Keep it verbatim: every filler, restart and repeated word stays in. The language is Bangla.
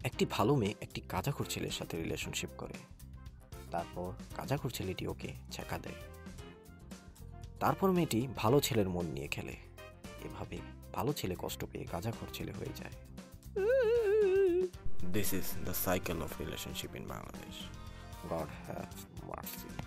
একটি ভালো মেয়ে একটি গাঁজাখোর ছেলের সাথে রিলেশনশিপ করে, তারপর গাঁজাখোর ছেলেটি ওকে ছ্যাঁকা দেয়। তারপর মেয়েটি ভালো ছেলের মন নিয়ে খেলে, এভাবে ভালো ছেলে কষ্ট পেয়ে গাঁজাখোর ছেলে হয়ে যায়। This is the cycle of relationship in Bangladesh. God have mercy.